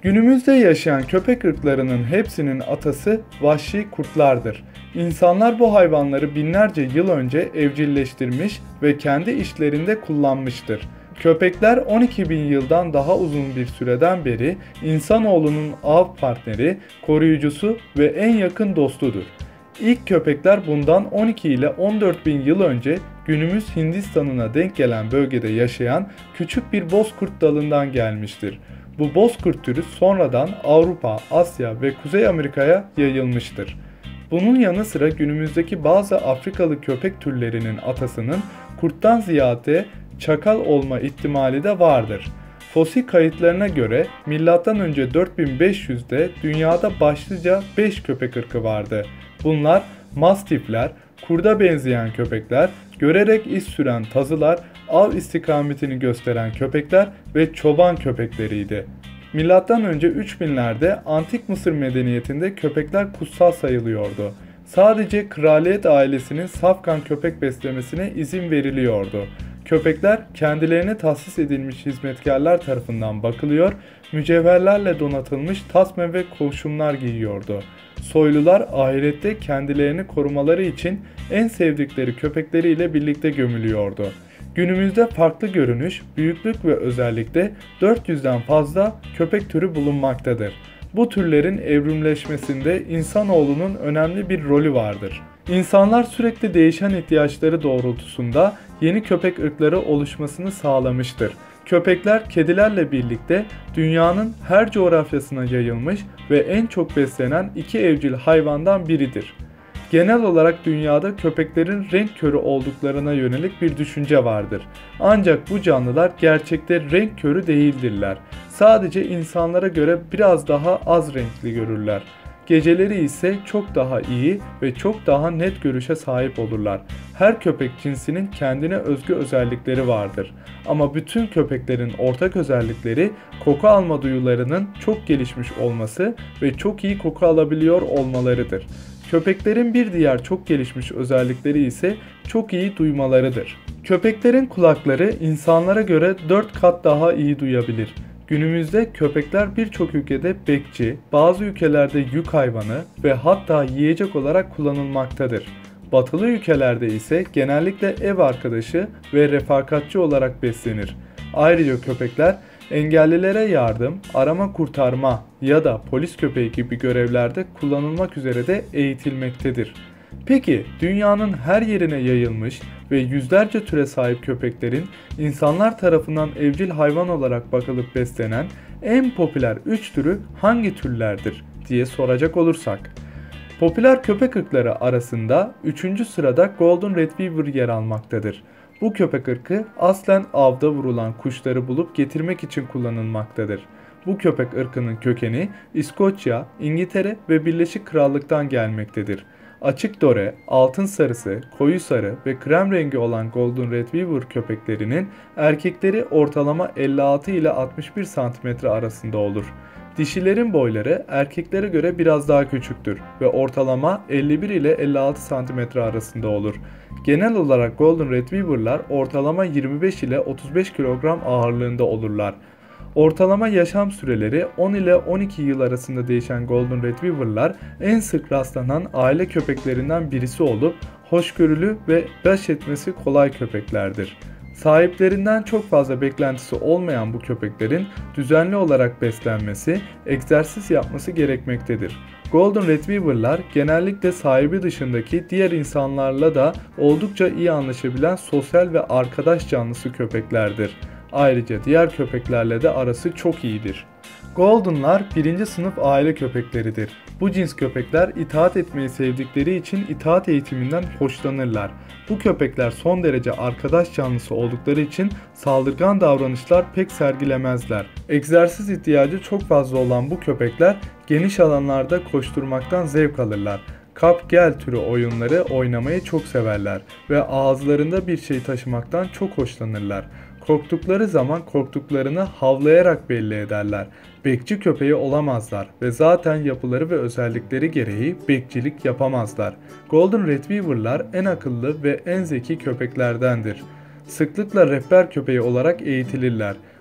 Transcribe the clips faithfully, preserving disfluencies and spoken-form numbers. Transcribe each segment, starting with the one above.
Günümüzde yaşayan köpek ırklarının hepsinin atası vahşi kurtlardır. İnsanlar bu hayvanları binlerce yıl önce evcilleştirmiş ve kendi işlerinde kullanmıştır. Köpekler on iki bin yıldan daha uzun bir süreden beri insanoğlunun av partneri, koruyucusu ve en yakın dostudur. İlk köpekler bundan on iki ile on dört bin yıl önce günümüz Hindistan'ına denk gelen bölgede yaşayan küçük bir bozkurt dalından gelmiştir. Bu bozkurt türü sonradan Avrupa, Asya ve Kuzey Amerika'ya yayılmıştır. Bunun yanı sıra günümüzdeki bazı Afrikalı köpek türlerinin atasının kurttan ziyade çakal olma ihtimali de vardır. Fosil kayıtlarına göre milattan önce dört bin beş yüzde dünyada başlıca beş köpek ırkı vardı. Bunlar mastifler, kurda benzeyen köpekler, görerek iz süren tazılar, av istikametini gösteren köpekler ve çoban köpekleriydi. Milattan önce üç binlerde Antik Mısır medeniyetinde köpekler kutsal sayılıyordu. Sadece kraliyet ailesinin safkan köpek beslemesine izin veriliyordu. Köpekler kendilerine tahsis edilmiş hizmetkarlar tarafından bakılıyor, mücevherlerle donatılmış tasma ve koşumlar giyiyordu. Soylular ahirette kendilerini korumaları için en sevdikleri köpekleriyle birlikte gömülüyordu. Günümüzde farklı görünüş, büyüklük ve özellikle dört yüzden fazla köpek türü bulunmaktadır. Bu türlerin evrimleşmesinde insanoğlunun önemli bir rolü vardır. İnsanlar sürekli değişen ihtiyaçları doğrultusunda yeni köpek ırkları oluşmasını sağlamıştır. Köpekler kedilerle birlikte dünyanın her coğrafyasına yayılmış ve en çok beslenen iki evcil hayvandan biridir. Genel olarak dünyada köpeklerin renk körü olduklarına yönelik bir düşünce vardır. Ancak bu canlılar gerçekte renk körü değildirler. Sadece insanlara göre biraz daha az renkli görürler. Geceleri ise çok daha iyi ve çok daha net görüşe sahip olurlar. Her köpek cinsinin kendine özgü özellikleri vardır. Ama bütün köpeklerin ortak özellikleri koku alma duyularının çok gelişmiş olması ve çok iyi koku alabiliyor olmalarıdır. Köpeklerin bir diğer çok gelişmiş özellikleri ise çok iyi duymalarıdır. Köpeklerin kulakları insanlara göre dört kat daha iyi duyabilir. Günümüzde köpekler birçok ülkede bekçi, bazı ülkelerde yük hayvanı ve hatta yiyecek olarak kullanılmaktadır. Batılı ülkelerde ise genellikle ev arkadaşı ve refakatçi olarak beslenir. Ayrıca köpekler engellilere yardım, arama kurtarma ya da polis köpeği gibi görevlerde kullanılmak üzere de eğitilmektedir. Peki dünyanın her yerine yayılmış ve yüzlerce türe sahip köpeklerin insanlar tarafından evcil hayvan olarak bakılıp beslenen en popüler üç türü hangi türlerdir diye soracak olursak. Popüler köpek ırkları arasında üçüncü sırada Golden Retriever yer almaktadır. Bu köpek ırkı aslen avda vurulan kuşları bulup getirmek için kullanılmaktadır. Bu köpek ırkının kökeni İskoçya, İngiltere ve Birleşik Krallık'tan gelmektedir. Açık dore, altın sarısı, koyu sarı ve krem rengi olan Golden Retriever köpeklerinin erkekleri ortalama elli altı ile altmış bir santimetre arasında olur. Dişilerin boyları erkeklere göre biraz daha küçüktür ve ortalama elli bir ile elli altı santimetre arasında olur. Genel olarak Golden Retriever'lar ortalama yirmi beş ile otuz beş kilogram ağırlığında olurlar. Ortalama yaşam süreleri on ile on iki yıl arasında değişen Golden Retriever'lar en sık rastlanan aile köpeklerinden birisi olup hoşgörülü ve baş etmesi kolay köpeklerdir. Sahiplerinden çok fazla beklentisi olmayan bu köpeklerin düzenli olarak beslenmesi, egzersiz yapması gerekmektedir. Golden Retriever'lar genellikle sahibi dışındaki diğer insanlarla da oldukça iyi anlaşabilen sosyal ve arkadaş canlısı köpeklerdir. Ayrıca diğer köpeklerle de arası çok iyidir. Golden'lar birinci sınıf aile köpekleridir. Bu cins köpekler itaat etmeyi sevdikleri için itaat eğitiminden hoşlanırlar. Bu köpekler son derece arkadaş canlısı oldukları için saldırgan davranışlar pek sergilemezler. Egzersiz ihtiyacı çok fazla olan bu köpekler geniş alanlarda koşturmaktan zevk alırlar. Kap gel türü oyunları oynamayı çok severler ve ağızlarında bir şey taşımaktan çok hoşlanırlar. Korktukları zaman korktuklarını havlayarak belli ederler. Bekçi köpeği olamazlar ve zaten yapıları ve özellikleri gereği bekçilik yapamazlar. Golden Retriever'lar en akıllı ve en zeki köpeklerdendir. Sıklıkla rehber köpeği olarak eğitilirler.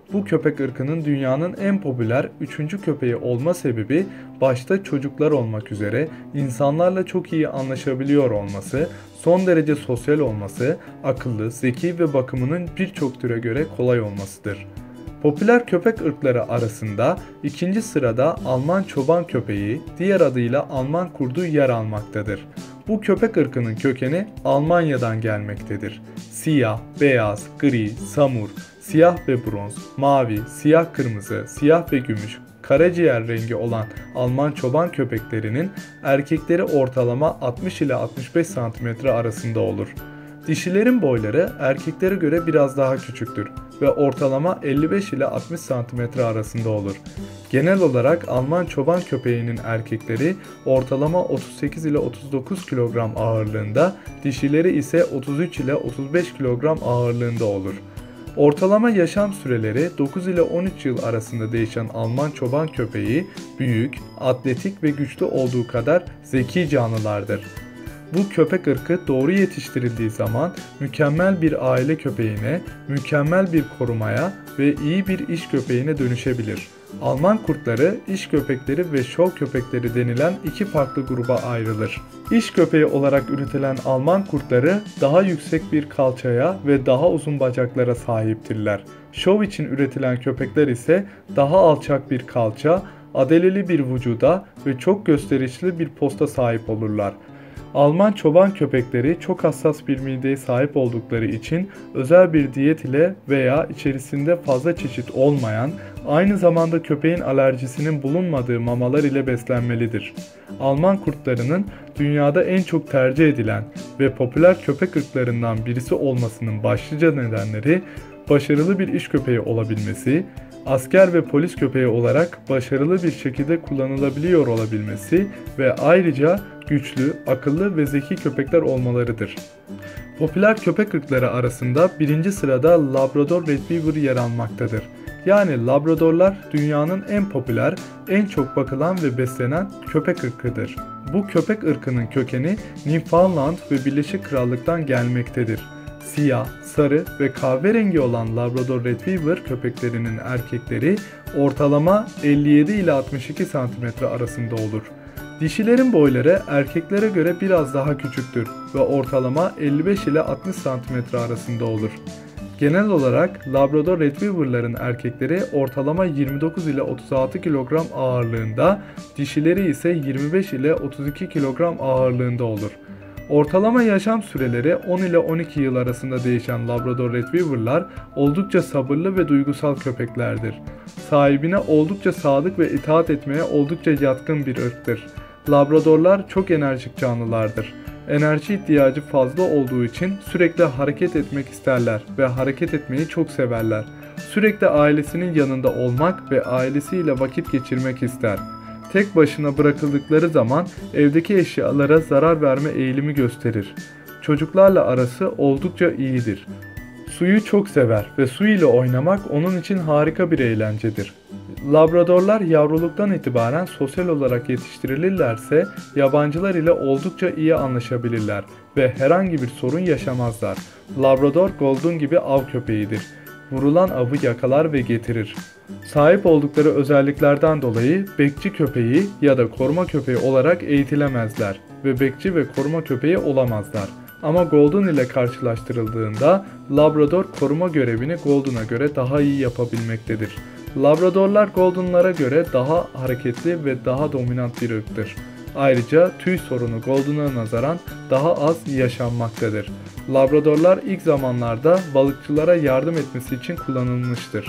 Bu köpek ırkının dünyanın en popüler üçüncü köpeği olma sebebi başta çocuklar olmak üzere insanlarla çok iyi anlaşabiliyor olması, son derece sosyal olması, akıllı, zeki ve bakımının birçok türe göre kolay olmasıdır. Popüler köpek ırkları arasında ikinci sırada Alman çoban köpeği, diğer adıyla Alman kurdu yer almaktadır. Bu köpek ırkının kökeni Almanya'dan gelmektedir. Siyah, beyaz, gri, samur, siyah ve bronz, mavi, siyah kırmızı, siyah ve gümüş, karaciğer rengi olan Alman çoban köpeklerinin erkekleri ortalama altmış ile altmış beş santimetre arasında olur. Dişilerin boyları erkeklere göre biraz daha küçüktür ve ortalama elli beş ile altmış santimetre arasında olur. Genel olarak Alman çoban köpeğinin erkekleri ortalama otuz sekiz ile otuz dokuz kilogram ağırlığında, dişileri ise otuz üç ile otuz beş kilogram ağırlığında olur. Ortalama yaşam süreleri dokuz ile on üç yıl arasında değişen Alman çoban köpeği büyük, atletik ve güçlü olduğu kadar zeki canlılardır. Bu köpek ırkı doğru yetiştirildiği zaman mükemmel bir aile köpeğine, mükemmel bir korumaya ve iyi bir iş köpeğine dönüşebilir. Alman kurtları, iş köpekleri ve şov köpekleri denilen iki farklı gruba ayrılır. İş köpeği olarak üretilen Alman kurtları daha yüksek bir kalçaya ve daha uzun bacaklara sahiptirler. Şov için üretilen köpekler ise daha alçak bir kalça, adeleli bir vücuda ve çok gösterişli bir posta sahip olurlar. Alman çoban köpekleri çok hassas bir mideye sahip oldukları için özel bir diyet ile veya içerisinde fazla çeşit olmayan, aynı zamanda köpeğin alerjisinin bulunmadığı mamalar ile beslenmelidir. Alman kurtlarının dünyada en çok tercih edilen ve popüler köpek ırklarından birisi olmasının başlıca nedenleri başarılı bir iş köpeği olabilmesi, asker ve polis köpeği olarak başarılı bir şekilde kullanılabiliyor olabilmesi ve ayrıca güçlü, akıllı ve zeki köpekler olmalarıdır. Popüler köpek ırkları arasında birinci sırada Labrador Retriever yer almaktadır. Yani Labradorlar dünyanın en popüler, en çok bakılan ve beslenen köpek ırkıdır. Bu köpek ırkının kökeni Newfoundland ve Birleşik Krallık'tan gelmektedir. Siyah, sarı ve kahverengi olan Labrador Retriever köpeklerinin erkekleri ortalama elli yedi ile altmış iki santimetre arasında olur. Dişilerin boyları erkeklere göre biraz daha küçüktür ve ortalama elli beş ile altmış santimetre arasında olur. Genel olarak Labrador Retriever'ların erkekleri ortalama yirmi dokuz ile otuz altı kilogram ağırlığında, dişileri ise yirmi beş ile otuz iki kilogram ağırlığında olur. Ortalama yaşam süreleri on ile on iki yıl arasında değişen Labrador Retriever'lar oldukça sabırlı ve duygusal köpeklerdir. Sahibine oldukça sadık ve itaat etmeye oldukça yatkın bir ırktır. Labradorlar çok enerjik canlılardır. Enerji ihtiyacı fazla olduğu için sürekli hareket etmek isterler ve hareket etmeyi çok severler. Sürekli ailesinin yanında olmak ve ailesiyle vakit geçirmek ister. Tek başına bırakıldıkları zaman evdeki eşyalara zarar verme eğilimi gösterir. Çocuklarla arası oldukça iyidir. Suyu çok sever ve su ile oynamak onun için harika bir eğlencedir. Labradorlar yavruluktan itibaren sosyal olarak yetiştirilirlerse yabancılar ile oldukça iyi anlaşabilirler ve herhangi bir sorun yaşamazlar. Labrador Golden gibi av köpeğidir. Vurulan avı yakalar ve getirir. Sahip oldukları özelliklerden dolayı bekçi köpeği ya da koruma köpeği olarak eğitilemezler ve bekçi ve koruma köpeği olamazlar. Ama Golden ile karşılaştırıldığında Labrador koruma görevini Golden'a göre daha iyi yapabilmektedir. Labradorlar Golden'lara göre daha hareketli ve daha dominant bir ırktır. Ayrıca tüy sorunu Golden'a nazaran daha az yaşanmaktadır. Labradorlar ilk zamanlarda balıkçılara yardım etmesi için kullanılmıştır.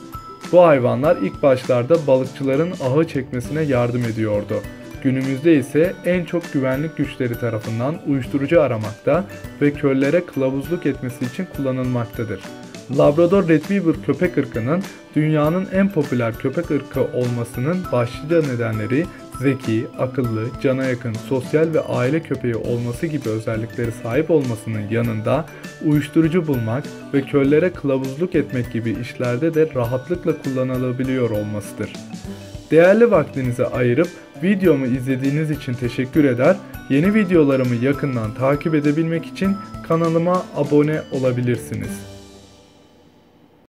Bu hayvanlar ilk başlarda balıkçıların ahı çekmesine yardım ediyordu. Günümüzde ise en çok güvenlik güçleri tarafından uyuşturucu aramakta ve köylere kılavuzluk etmesi için kullanılmaktadır. Labrador Retriever köpek ırkının dünyanın en popüler köpek ırkı olmasının başlıca nedenleri zeki, akıllı, cana yakın, sosyal ve aile köpeği olması gibi özellikleri sahip olmasının yanında uyuşturucu bulmak ve köylere kılavuzluk etmek gibi işlerde de rahatlıkla kullanılabiliyor olmasıdır. Değerli vaktinizi ayırıp videomu izlediğiniz için teşekkür eder, yeni videolarımı yakından takip edebilmek için kanalıma abone olabilirsiniz.